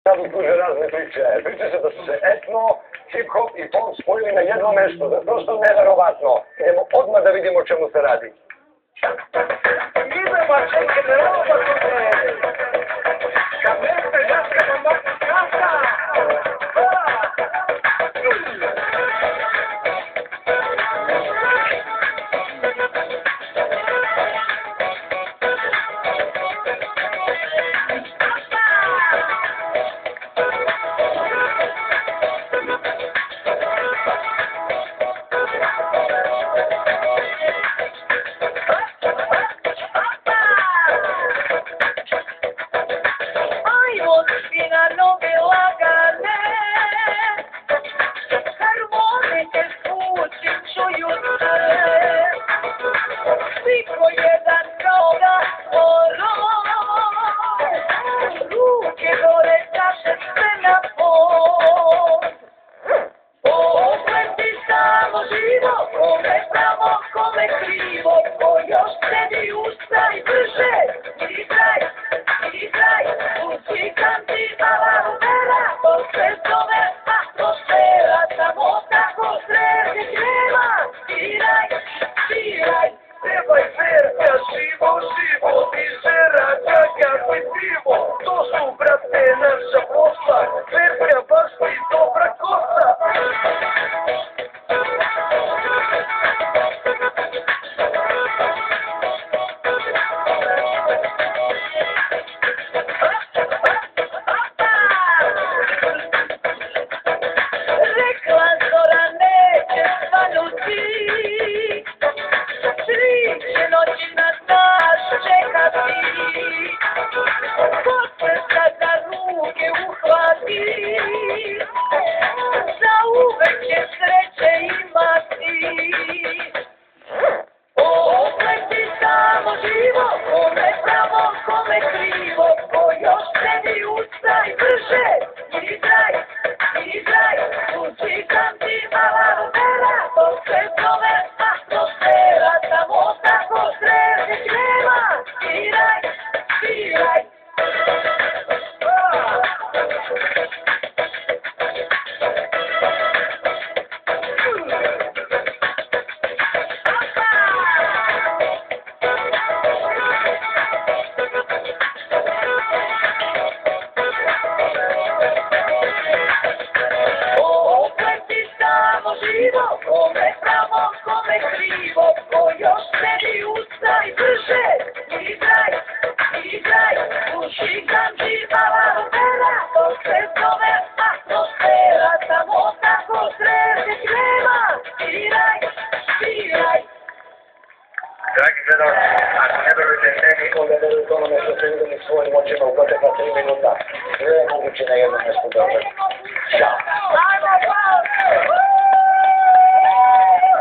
duže razne priče. Priče se da su se etno, hip-hop i pop spojili na jedno mesto. To je prosto neverovatno. Idemo odmah da vidimo o čemu se radi. Idemo, čekaj, ne roba se! Kad neste jaske na mogu kasa! Dragi gledalci, ako ne verujete meni, onda verujete onome što ste vidjeli svojim očima u protekla 3 minuta. Sve je moguće na jednom mjestu Beogradu.